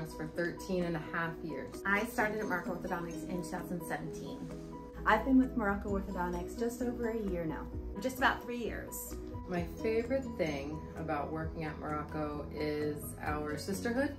orthodontics for 13.5 years. I started at Morocco Orthodontics in 2017. I've been with Morocco Orthodontics just over a year now. Just about 3 years. My favorite thing about working at Morocco is our sisterhood.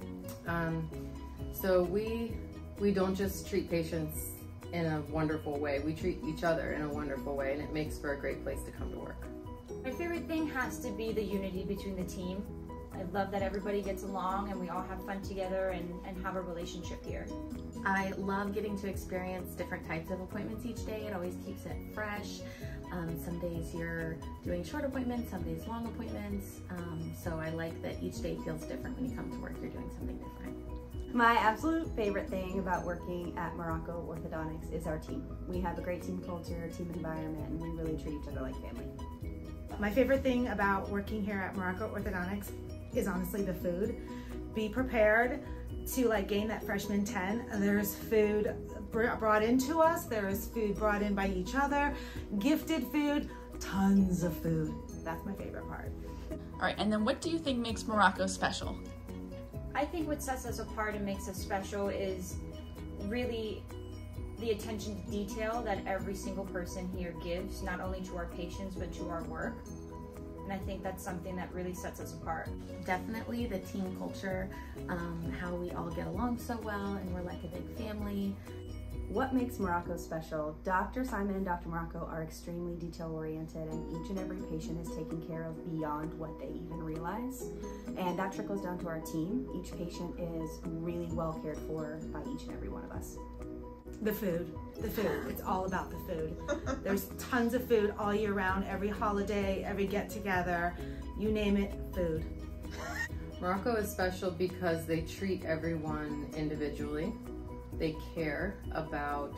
So we don't just treat patients in a wonderful way, we treat each other in a wonderful way, and it makes for a great place to come to work. My favorite thing has to be the unity between the team. I love that everybody gets along and we all have fun together and have a relationship here. I love getting to experience different types of appointments each day. It always keeps it fresh. Some days you're doing short appointments, some days long appointments. So I like that each day feels different when you come to work, you're doing something different. My absolute favorite thing about working at Morocco Orthodontics is our team. We have a great team culture, team environment, and we really treat each other like family. My favorite thing about working here at Morocco Orthodontics is honestly the food. Be prepared to gain that freshman 10. There's food brought into us, there is food brought in by each other, gifted food, tons of food. That's my favorite part. All right, and then what do you think makes Morocco special? I think what sets us apart and makes us special is really the attention to detail that every single person here gives, not only to our patients, but to our work. And I think that's something that really sets us apart. Definitely the team culture, how we all get along so well and we're like a big family. What makes Morocco special? Dr. Simon and Dr. Morocco are extremely detail-oriented, and each and every patient is taken care of beyond what they even realize. And that trickles down to our team. Each patient is really well cared for by each and every one of us. The food. It's all about the food. There's tons of food all year round, every holiday, every get-together, you name it, food. Morocco is special because they treat everyone individually. We care about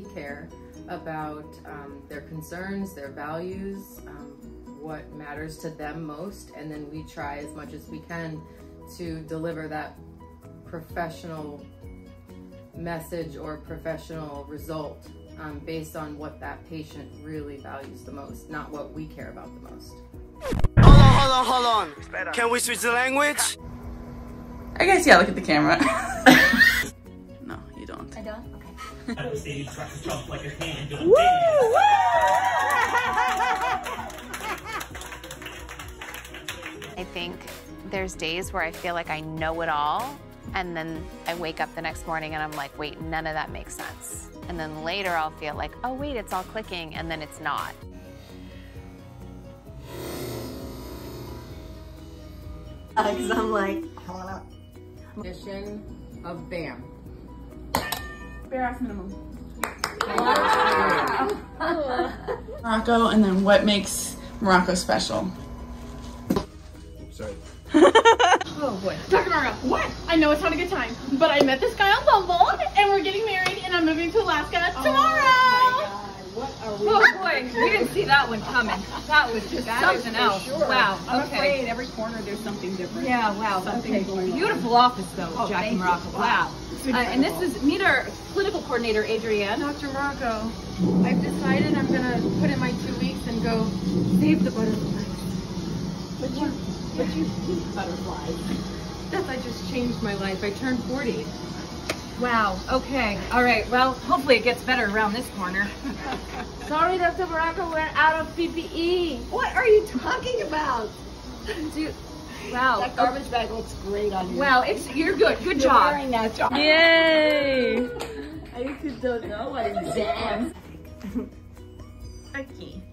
their concerns, their values, what matters to them most, and then we try as much as we can to deliver that professional message or professional result based on what that patient really values the most, not what we care about the most. Hold on. Can we switch the language? I guess, yeah, look at the camera. No, you don't. I don't? Okay. I think there's days where I feel like I know it all, and then I wake up the next morning and I'm like, wait, none of that makes sense. And then later I'll feel like, oh wait, it's all clicking, and then it's not. Because I'm like, Mission of BAM. Bare ass minimum. Morocco, and then what makes Morocco special? Sorry. Oh boy. Dr. Morocco, what? I know it's not a good time, but I met this guy on Bumble, and we're getting married, and I'm moving to Alaska tomorrow! Oh boy, we didn't see that one coming. That was just something else. Sure. Wow. I'm okay. afraid every corner there's something different. Yeah. Wow. Something going on. Beautiful office though, Jackie Morocco. Wow. And this is meet our clinical coordinator, Adrienne. Dr. Morocco, I've decided I'm gonna put in my 2 weeks and go save the butterflies. But you hate butterflies. That just changed my life. I turned 40. Wow. Okay. All right. Well, hopefully it gets better around this corner. Sorry, Dr. Morocco, we're out of PPE. What are you talking about? Dude. Wow. That garbage bag looks great on you. Wow. You're good. Good job. Wearing that job. Yay! I don't know what it is. Turkey.